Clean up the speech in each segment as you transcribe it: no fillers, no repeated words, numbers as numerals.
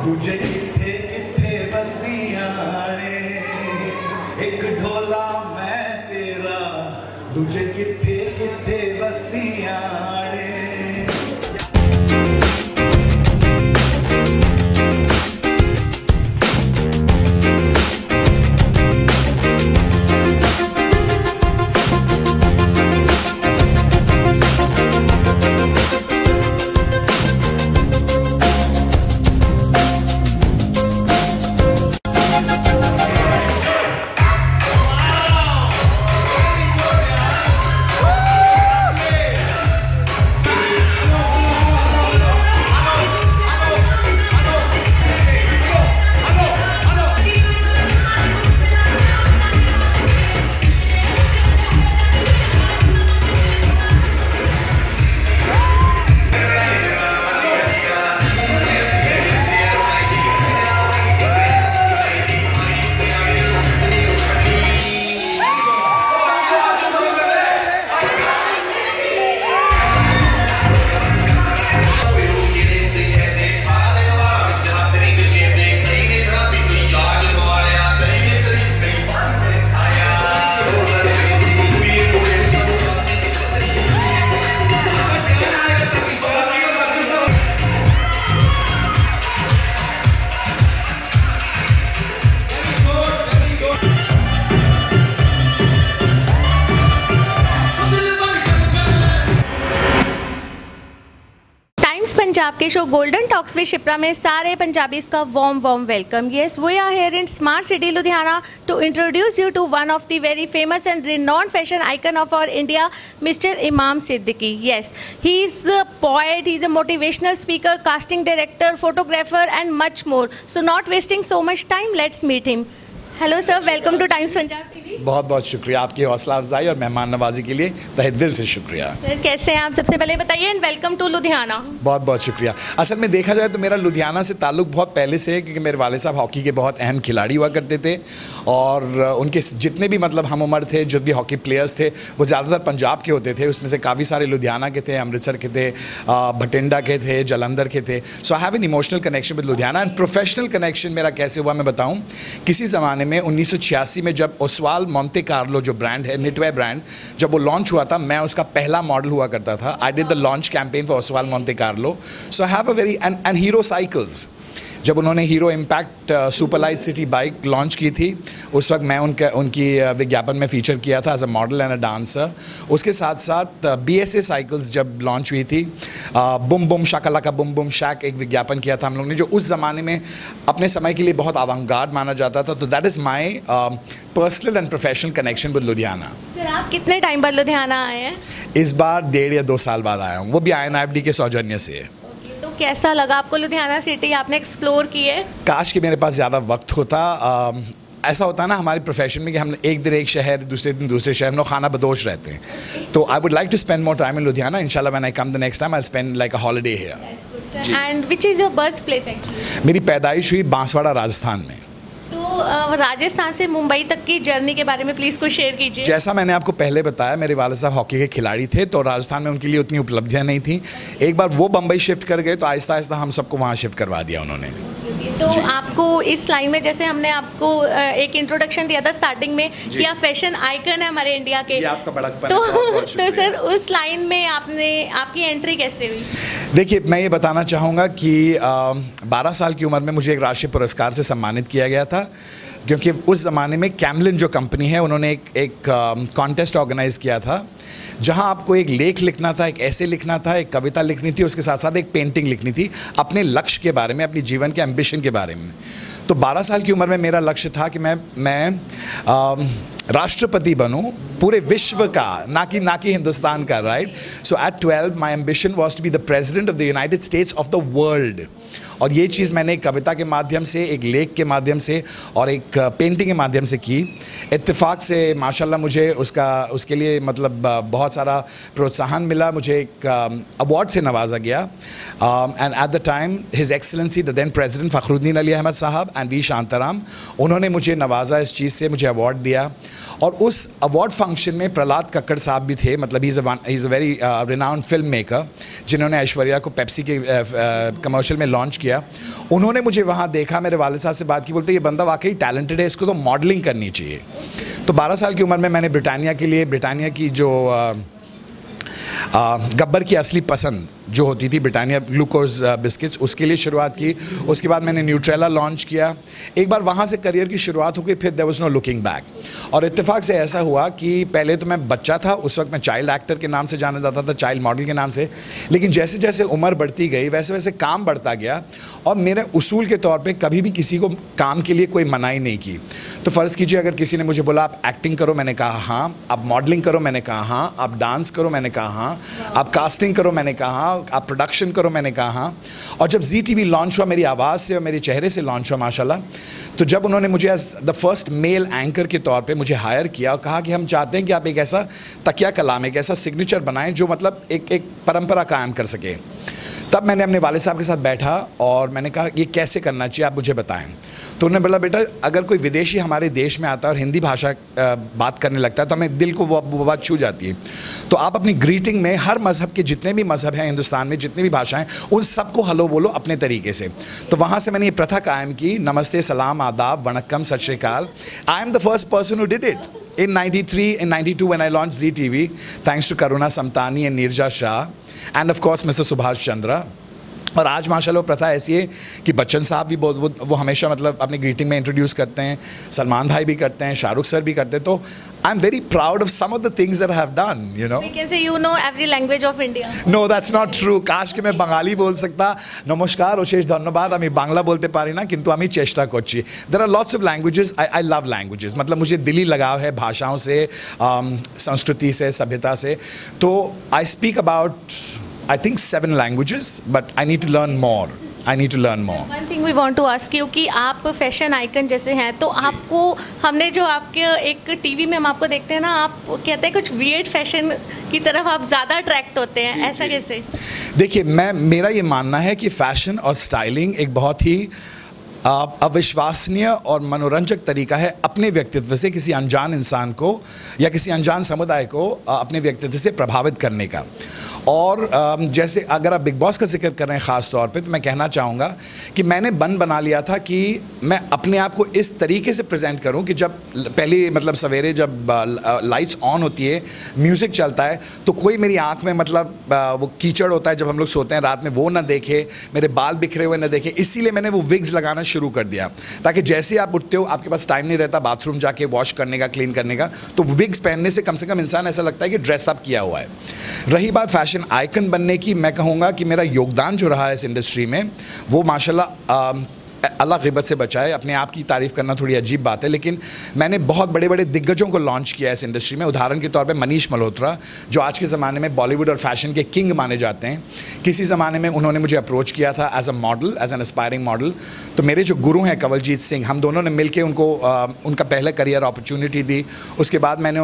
तुझे किथे किथे बसिया ने, एक ढोला मैं तेरा, तुझे किथे किथे बसिया ने। पंजाब के show golden talks with Shipra में सारे पंजाबीज का warm welcome. Yes, we are here in smart city Ludhiana to introduce you to one of the very famous and renowned fashion icon of our India, Mr. Imam Siddiqui. Yes, he is a poet, he is a motivational speaker, casting director, photographer and much more. So not wasting so much time, let's meet him. Hello sir, welcome to Times Punjab TV. बहुत बहुत शुक्रिया आपकी हौसला अफजाई और मेहमान नवाजी के लिए तहे दिल से शुक्रिया। सर कैसे हैं आप, सबसे पहले बताइए, एंड वेलकम टू लुधियाना। बहुत बहुत शुक्रिया। असल में देखा जाए तो मेरा लुधियाना से ताल्लुक़ बहुत पहले से है, क्योंकि मेरे वाले साहब हॉकी के बहुत अहम खिलाड़ी हुआ करते थे और उनके जितने भी मतलब हम उम्र थे जो भी हॉकी प्लेयर्स थे वो ज़्यादातर पंजाब के होते थे। उसमें से काफ़ी सारे लुधियाना के थे, अमृतसर के थे, भटिंडा के थे, जलंधर के थे। So I have an emotional connection with Ludhiana. And professional connection मेरा कैसे हुआ मैं बताऊँ। किसी ज़माने में 1986 में जब ओसवाल मोंटे कार्लो जो ब्रांड है, निटवेयर ब्रांड, जब वो लॉन्च हुआ था, मैं उसका पहला मॉडल हुआ करता था। I did the launch campaign for Oswal Monte Carlo. So I have a very and Hero cycles, जब उन्होंने Hero impact superlight city bike launch की थी, उस वक्त मैं उनकी विज्ञापन में फ़ीचर किया था as a model and a dancer. उसके साथ साथ BSA साइकिल्स जब लॉन्च हुई थी, बुम बुम शाकालाका बुम बुम शैक एक विज्ञापन किया था हम लोग ने, जो उस ज़माने में अपने समय के लिए बहुत अवंगार्ड माना जाता था। तो that is my personal and professional connection with Ludhiana. Sir आप कितने टाइम बाद लुधियाना आए हैं? इस बार 1.5 या 2 साल बाद आया हूँ, वो भी INFD के सौजन्य से है। तो कैसा लगा आपको लुधियाना सिटी, आपने एक्सप्लोर की है? काश कि मेरे पास ज़्यादा वक्त होता। ऐसा होता है ना हमारे प्रोफेशन में कि हम एक दिन एक शहर, दूसरे दिन दूसरे शहर, हम लोग खाना बदोश रहते हैं। तो I would like to spend more time in Ludhiana. इंशाल्लाह when I come the next time I spend like a holiday here. And which is your birth place actually? मेरी पैदाइश हुई बांसवाड़ा राजस्थान में। तो राजस्थान से मुंबई तक की जर्नी के बारे में प्लीज़ कुछ शेयर कीजिए। जैसा मैंने आपको पहले बताया, मेरे वाले साहब हॉकी के खिलाड़ी थे, तो राजस्थान में उनके लिए उतनी उपलब्धियां नहीं थी। एक बार वो बम्बई शिफ्ट कर गए तो आहिस्ता आहिस्ता हम सबको वहाँ शिफ्ट करवा दिया उन्होंने। तो आपको इस लाइन में, जैसे हमने आपको एक इंट्रोडक्शन दिया था स्टार्टिंग में कि आप फैशन आइकन है हमारे इंडिया के, आपका बड़कपन तो सर उस लाइन में आपकी एंट्री कैसे हुई? देखिए, मैं ये बताना चाहूँगा कि 12 साल की उम्र में मुझे एक राष्ट्रीय पुरस्कार से सम्मानित किया गया था, क्योंकि उस ज़माने में कैमलिन जो कंपनी है उन्होंने एक कॉन्टेस्ट ऑर्गेनाइज़ किया था, जहां आपको एक लेख लिखना था, एक ऐसे लिखना था, एक कविता लिखनी थी, उसके साथ साथ एक पेंटिंग लिखनी थी अपने लक्ष्य के बारे में, अपनी जीवन के एम्बिशन के बारे में। तो 12 साल की उम्र में मेरा लक्ष्य था कि मैं राष्ट्रपति बनूं पूरे विश्व का, ना कि हिंदुस्तान का, right. So at 12 my ambition was to be the president of the United States of the world. और ये चीज़ मैंने एक कविता के माध्यम से, एक लेख के माध्यम से और एक पेंटिंग के माध्यम से की। इत्तेफाक से माशाल्लाह मुझे उसके लिए मतलब बहुत सारा प्रोत्साहन मिला। मुझे एक अवार्ड से नवाजा गया and at the time his excellency the then president Fakhruddin Ali Ahmed sahab and we Shantaram, उन्होंने मुझे नवाजा इस चीज़ से, मुझे अवार्ड दिया। और उस अवार्ड फंक्शन में प्रहलाद कक्कड़ साहब भी थे, मतलब he is a very renowned film maker, जिन्होंने ऐश्वर्या को पेप्सी के कमर्शियल में लॉन्च किया। उन्होंने मुझे वहाँ देखा, मेरे वालिद साहब से बात की, बोलते ये बंदा वाकई टैलेंटेड है, इसको तो मॉडलिंग करनी चाहिए। तो 12 साल की उम्र में मैंने ब्रिटानिया के लिए, ब्रिटानिया की जो गब्बर की असली पसंद जो होती थी, ब्रिटानिया ग्लूकोज बिस्किट्स, उसके लिए शुरुआत की। उसके बाद मैंने न्यूट्रेला लॉन्च किया। एक बार वहाँ से करियर की शुरुआत हो गई, फिर there was no looking back. और इत्तेफाक से ऐसा हुआ कि पहले तो मैं बच्चा था, उस वक्त मैं चाइल्ड एक्टर के नाम से जाना जाता था, चाइल्ड मॉडल के नाम से, लेकिन जैसे जैसे उम्र बढ़ती गई वैसे वैसे काम बढ़ता गया। और मेरे उसूल के तौर पर कभी भी किसी को काम के लिए कोई मनाही नहीं की। तो फ़र्ज़ कीजिए अगर किसी ने मुझे बोला आप एक्टिंग करो, मैंने कहा हाँ। आप मॉडलिंग करो, मैंने कहा हाँ। आप डांस करो, मैंने कहा हाँ। आप कास्टिंग करो, मैंने कहा हाँ। आप प्रोडक्शन करो, मैंने कहा हाँ। और जब जी टीवी लॉन्च हुआ मेरी आवाज़ से और मेरे चेहरे से लॉन्च हुआ माशाल्लाह, तो जब उन्होंने मुझे as the first male anchor के तौर पे मुझे हायर किया और कहा कि हम चाहते हैं कि आप एक ऐसा तकिया कलाम, एक ऐसा सिग्नेचर बनाएं जो मतलब एक परंपरा कायम कर सके, तब मैंने अपने वालिद साहब के साथ बैठा और मैंने कहा ये कैसे करना चाहिए, आप मुझे बताएं। तो उन्होंने बोला बेटा अगर कोई विदेशी हमारे देश में आता है और हिंदी भाषा बात करने लगता है तो हमें दिल को वो बात छू जाती है। तो आप अपनी ग्रीटिंग में हर मज़हब के जितने भी मज़हब हैं हिंदुस्तान में, जितने भी भाषाएं, उन सबको हेलो बोलो अपने तरीके से। तो वहाँ से मैंने ये प्रथा कायम की, नमस्ते, सलाम, आदाब, वणक्कम, सत श्री अकाल। I am the first person who did it in 93 and 92 when I launched Zee TV, thanks to Karuna Samtani and Neerja Shah and of course Mr. Subhash Chandra। और आज माशाल्लाह प्रथा ऐसी है कि बच्चन साहब भी बहुत वो हमेशा मतलब अपनी ग्रीटिंग में इंट्रोड्यूस करते हैं, सलमान भाई भी करते हैं, शाहरुख सर भी करते हैं। तो I am very proud of some of the things that I have done, you know. We can say you know every language of India. No, that's not true. काश कि मैं बंगाली बोल सकता। नमस्कार, অশেষ ধন্যবাদ, আমি বাংলা বলতে পারি না কিন্তু আমি চেষ্টা করছি। There are lots of languages. I love languages. मतलब मुझे दिली लगाव है भाषाओं से, संस्कृति से, सभ्यता से। तो I speak about I think 7 languages, but I need to learn more. I need to learn more. One thing we want to ask you कि आप फैशन आइकन जैसे हैं, तो आपको हमने जो आपके एक टीवी में हम आपको देखते हैं ना, आप कहते हैं कुछ वियर्ड फैशन की तरफ आप ज़्यादा अट्रैक्ट होते हैं, ऐसा कैसे? देखिए मेरा ये मानना है कि फैशन और स्टाइलिंग एक बहुत ही अविश्वसनीय और मनोरंजक तरीका है अपने व्यक्तित्व से किसी अनजान इंसान को या किसी अनजान समुदाय को अपने व्यक्तित्व से प्रभावित करने का। और जैसे अगर आप बिग बॉस का जिक्र कर रहे हैं ख़ास तौर पे, तो मैं कहना चाहूँगा कि मैंने बना लिया था कि मैं अपने आप को इस तरीके से प्रेजेंट करूँ कि जब पहली मतलब सवेरे जब लाइट्स ऑन होती है, म्यूज़िक चलता है, तो कोई मेरी आँख में मतलब वो कीचड़ होता है जब हम लोग सोते हैं रात में, वो ना देखे, मेरे बाल बिखरे हुए ना देखे। इसीलिए मैंने वो विग्स लगाना शुरू कर दिया ताकि जैसे आप उठते हो आपके पास टाइम नहीं रहता बाथरूम जाके वॉश करने का, क्लीन करने का, तो विग्स पहनने से कम इंसान ऐसा लगता है कि ड्रेस अप किया हुआ है। रही बात फैशन आइकन बनने की, मैं कहूँगा कि मेरा योगदान जो रहा है इस इंडस्ट्री में वो माशाल्लाह अल्लाह ग़िबत से बचाए। अपने आप की तारीफ़ करना थोड़ी अजीब बात है, लेकिन मैंने बहुत बड़े बड़े दिग्गजों को लॉन्च किया है इस इंडस्ट्री में। उदाहरण के तौर पे मनीष मल्होत्रा, जो आज के ज़माने में बॉलीवुड और फैशन के किंग माने जाते हैं, किसी ज़माने में उन्होंने मुझे अप्रोच किया था as a model, as an aspiring model. तो मेरे जो गुरु हैं कवलजीत सिंह, हम दोनों ने मिल के उनको उनका पहले करियर अपॉर्चुनिटी दी। उसके बाद मैंने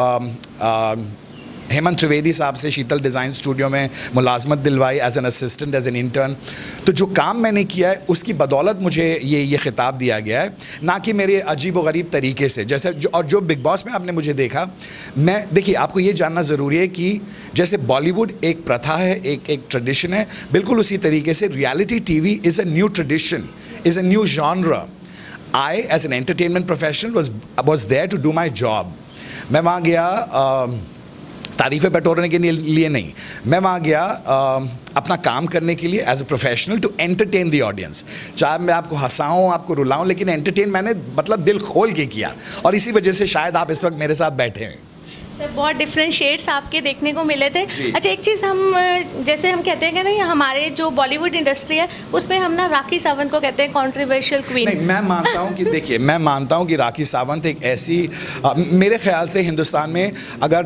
उनको हेमंत त्रिवेदी साहब से शीतल डिज़ाइन स्टूडियो में मुलाजमत दिलवाई as an assistant, as an intern. तो जो काम मैंने किया है उसकी बदौलत मुझे ये खिताब दिया गया है, ना कि मेरे अजीब व गरीब तरीके से। जैसे जो बिग बॉस में आपने मुझे देखा, मैं देखिए आपको ये जानना ज़रूरी है कि जैसे बॉलीवुड एक प्रथा है, एक ट्रेडिशन है, बिल्कुल उसी तरीके से reality TV is a new tradition, is a new genre. I as an entertainment professional was there to do my job. मैं वहाँ गया तारीफ़ें बटोरने के लिए नहीं, मैं वहाँ गया अपना काम करने के लिए as a professional, to entertain the audience. चाहे मैं आपको हंसाऊँ, आपको रुलाऊँ, लेकिन एंटरटेन मैंने मतलब दिल खोल के किया, और इसी वजह से शायद आप इस वक्त मेरे साथ बैठे हैं। बहुत डिफरेंट शेड्स आपके देखने को मिले थे। अच्छा, एक चीज़ हम जैसे हम कहते हैं कि नहीं, हमारे जो बॉलीवुड इंडस्ट्री है उसमें हम ना राखी सावंत को कहते हैं कंट्रोवर्शियल क्वीन। नहीं, मैं मानता हूँ कि देखिए, मैं मानता हूँ कि राखी सावंत एक ऐसी मेरे ख्याल से हिंदुस्तान में अगर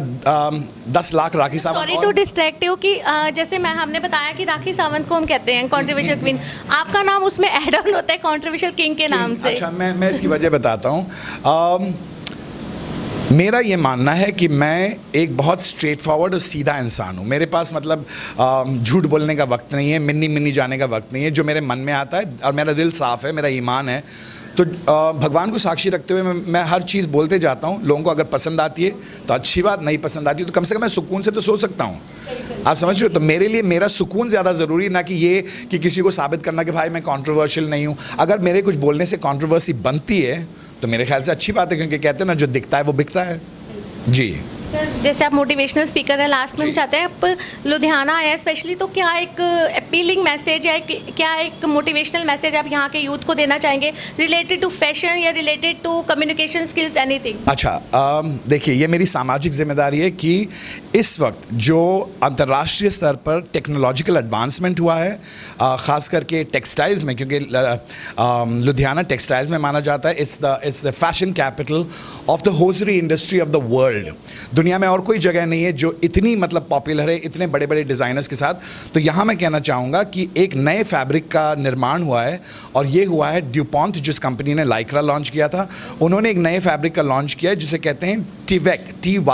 10 lakh Rakhi Sawant, sorry to distract you, कि जैसे हमने बताया कि राखी सावंत को हम कहते हैं कंट्रोवर्शियल क्वीन, आपका नाम उसमें ऐड ऑन होता है कंट्रोवर्शियल किंग के नाम से। अच्छा, मैं इसकी वजह बताता हूँ। मेरा ये मानना है कि मैं एक बहुत स्ट्रेट फॉरवर्ड और सीधा इंसान हूँ। मेरे पास मतलब झूठ बोलने का वक्त नहीं है, मिन्नी जाने का वक्त नहीं है। जो मेरे मन में आता है, और मेरा दिल साफ़ है, मेरा ईमान है, तो भगवान को साक्षी रखते हुए मैं हर चीज़ बोलते जाता हूँ। लोगों को अगर पसंद आती है तो अच्छी बात, नहीं पसंद आती है तो कम से कम मैं सुकून से तो सो सकता हूँ। आप समझ रहे हो? तो मेरे लिए मेरा सुकून ज़्यादा ज़रूरी, ना कि ये कि किसी को साबित करना कि भाई मैं कंट्रोवर्शियल नहीं हूँ। अगर मेरे कुछ बोलने से कंट्रोवर्सी बनती है तो मेरे ख्याल से अच्छी बात है, क्योंकि कहते हैं ना, जो दिखता है वो बिकता है। जी सर, जैसे आप मोटिवेशनल स्पीकर हैं, लास्ट में हम चाहते हैं आप लुधियाना आए स्पेशली, तो क्या एक अपीलिंग मैसेज या क्या एक मोटिवेशनल मैसेज आप यहाँ के यूथ को देना चाहेंगे रिलेटेड टू फैशन या related to communication skills, anything? अच्छा, देखिए, ये मेरी सामाजिक जिम्मेदारी है कि इस वक्त जो अंतर्राष्ट्रीय स्तर पर टेक्नोलॉजिकल एडवांसमेंट हुआ है, ख़ास करके टेक्सटाइल्स में, क्योंकि लुधियाना टेक्सटाइल्स में माना जाता है it's the fashion capital of the hosiery industry of the world. दुनिया में और कोई जगह नहीं है जो इतनी मतलब पॉपुलर है इतने बड़े बड़े डिज़ाइनर्स के साथ। तो यहाँ मैं कहना चाहूँगा कि एक नए फैब्रिक का निर्माण हुआ है, और ये हुआ है ड्यूपॉन्ट, जिस कंपनी ने लाइक्रा लॉन्च किया था, उन्होंने एक नए फैब्रिक का लॉन्च किया है जिसे कहते हैं टिवेक,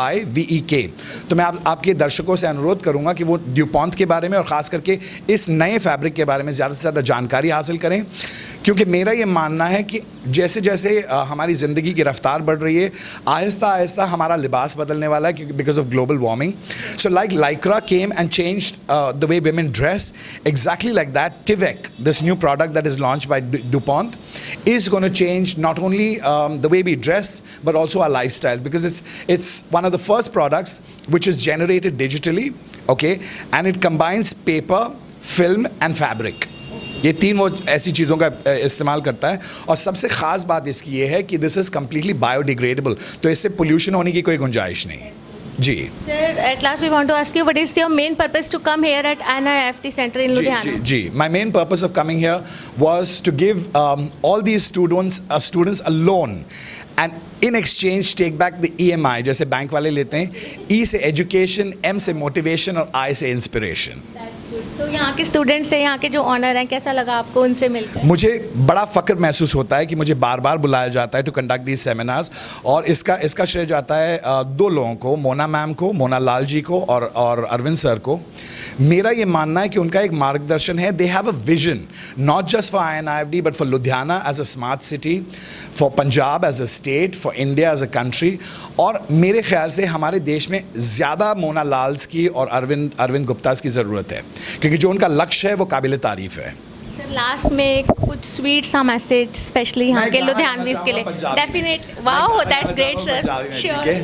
TYVEK। तो मैं आपके दर्शकों से अनुरोध करूँगा कि वो ड्यूपॉन्ट के बारे में और ख़ास करके इस नए फैब्रिक के बारे में ज़्यादा से ज़्यादा जानकारी हासिल करें, क्योंकि मेरा ये मानना है कि जैसे जैसे हमारी ज़िंदगी की रफ्तार बढ़ रही है, आहिस्ता आहिस्ता हमारा लिबास बदलने वाला है, क्योंकि because of global warming. So like lycra came and changed the way women dress, exactly like that Tivek, this new product that is launched by DuPont, is going to change not only the way we dress but also our lifestyles, because it's one of the first products which is generated digitally, okay, and it combines paper, film and fabric। ये तीन वो ऐसी चीज़ों का इस्तेमाल करता है, और सबसे ख़ास बात इसकी ये है कि दिस इज़ कम्प्लीटली बायोडिग्रेडेबल, तो इससे पोल्यूशन होने की कोई गुंजाइश नहीं है। जी sir, at last we want to ask you what is your main purpose to come here at NIFT centre in Ludhiana? जी, my main purpose of coming here was to give all these students a loan and in exchange take back the EMI, जैसे bank वाले लेते हैं। E से education, M से motivation और I से inspiration. तो यहाँ के स्टूडेंट्स से, यहाँ के जो ऑनर हैं, कैसा लगा आपको उनसे मिलकर? मुझे बड़ा फ़ख्र महसूस होता है कि मुझे बार बार बुलाया जाता है टू कंडक्ट दीज सेमिनार्स, और इसका श्रेय जाता है दो लोगों को, मोना मैम को, मोना लाल जी को, और अरविंद सर को। मेरा ये मानना है कि उनका एक मार्गदर्शन है। They have a vision not just for INIFD but for Ludhiana as a smart city, for Punjab as a state, for India as a country. और मेरे ख्याल से हमारे देश में ज़्यादा मोना लाल्स की और अरविंद गुप्तास की ज़रूरत है, क्योंकि जो उनका लक्ष्य है वो काबिल तारीफ़ है। लास्ट में कुछ स्वीट सा मैसेज स्पेशली यहाँ के लुधियानवीज के लिए? Definite, wow, that's great sir, sure.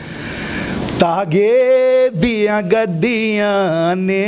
तागे दिया गड्डियां ने,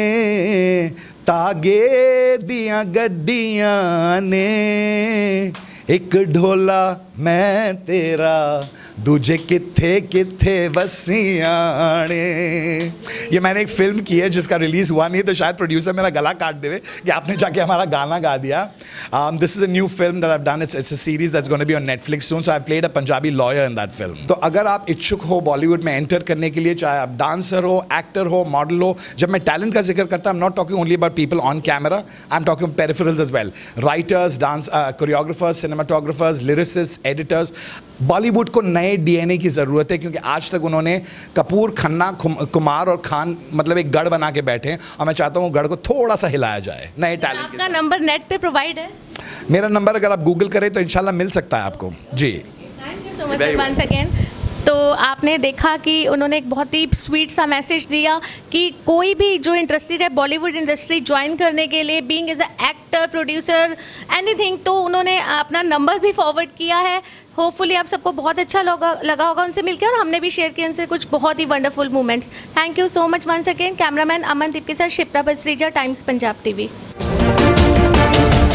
तागे दिया गड्डियां ने, एक ढोला मैं तेरा, दूजे किथे किथे बसियां ने। ये मैंने एक फिल्म की है जिसका रिलीज़ हुआ नहीं, तो शायद प्रोड्यूसर मेरा गला काट देवे कि आपने जाके हमारा गाना गा दिया। This is a new film that I have done, it's a series that's gonna be on Netflix soon, so I played a Punjabi lawyer in that film. तो अगर आप इच्छुक हो बॉलीवुड में एंटर करने के लिए, चाहे आप डांसर हो, एक्टर हो, मॉडल हो, जब मैं टैलेंट का जिक्र करता हूँ, I am not talking only about people on camera, I am talking peripherals as well, writers, dance choreographers, cinematographers, lyricist, editors. Bollywood को नए DNA की ज़रूरत है, क्योंकि आज तक उन्होंने कपूर, खन्ना, कुमार और खान मतलब एक गढ़ बना के बैठे हैं, और मैं चाहता हूँ गढ़ को थोड़ा सा हिलाया जाए नए टैलेंट के साथ। आपका नंबर नेट पे प्रोवाइड है? मेरा नंबर अगर आप गूगल करें तो इंशाल्लाह मिल सकता है आपको। जी, thank you so much once again. तो आपने देखा कि उन्होंने एक बहुत ही स्वीट सा मैसेज दिया कि कोई भी जो इंटरेस्टेड है बॉलीवुड इंडस्ट्री ज्वाइन करने के लिए, being as a actor, producer, anything, तो उन्होंने अपना नंबर भी फॉरवर्ड किया है। होपफुली आप सबको बहुत अच्छा लगा होगा उनसे मिलकर, और हमने भी शेयर किया उनसे कुछ बहुत ही wonderful moments. Thank you so much once again. Cameraman Amandeep के साथ शिप्रा बसरीजा, टाइम्स पंजाब TV।